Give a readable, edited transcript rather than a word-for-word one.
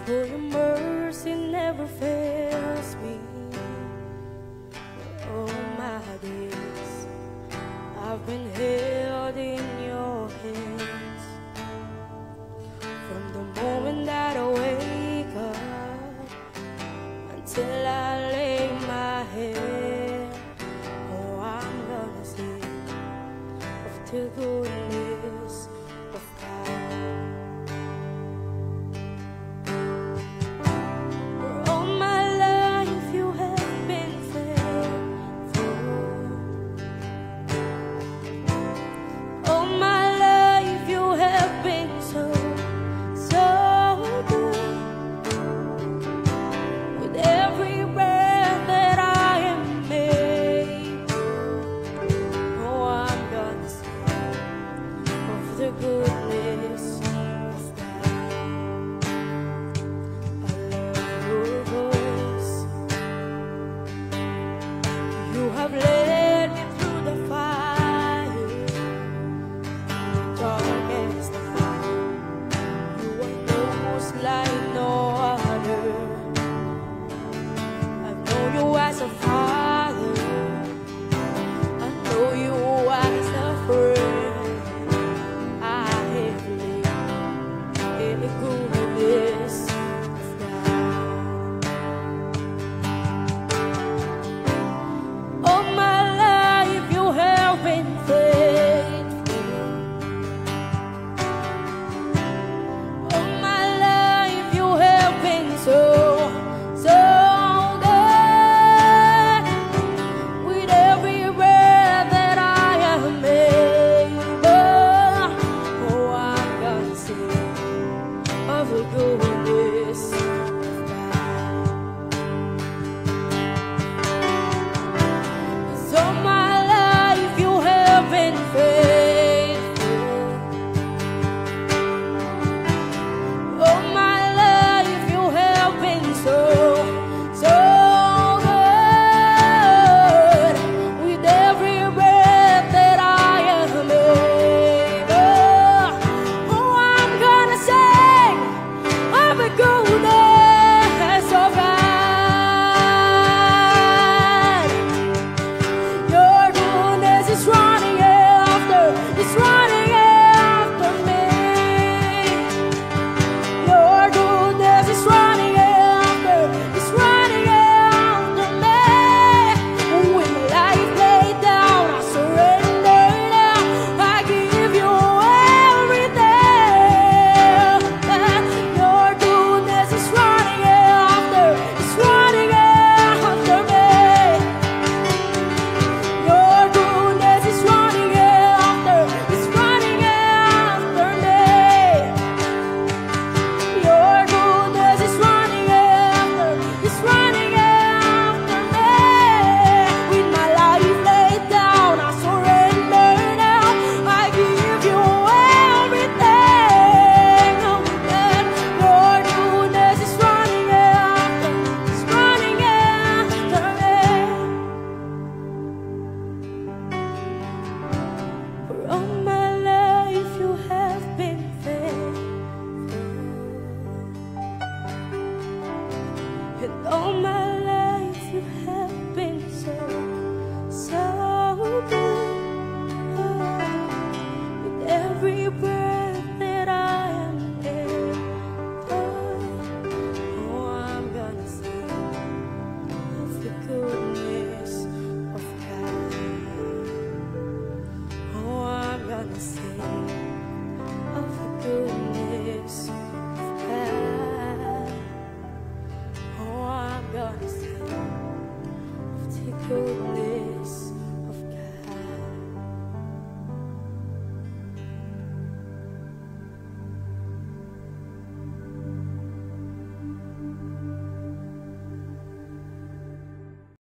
For your mercy never fails me. All my days I've been held in your hands. From the moment that I wake up until I lay my head, oh, I'm gonna sing of the goodness of God. As a father, I know you as a friend. I have lived in the goodness of God. All my life you have been faithful. All my life you have been so goodness of God. 'Cause all my life you have been faithful. All my life you have been so good. With every breath that I am able, oh, I'm gonna sing of the goodness of God. Your goodness is running after me. Your goodness is running after me. With my life laid down, I surrender now. I give you everything. Your goodness is running after me. Your goodness is running after me. Your goodness is running after me. With my life laid down, I surrender now. I give you everything. Your goodness is running after me. For all my life you have been faithful, and all my life you have been so good. With every breath that I am able, oh, I'm gonna sing of the goodness of God. Oh, I'm gonna sing of the goodness of God. Oh, I'm gonna sing of the goodness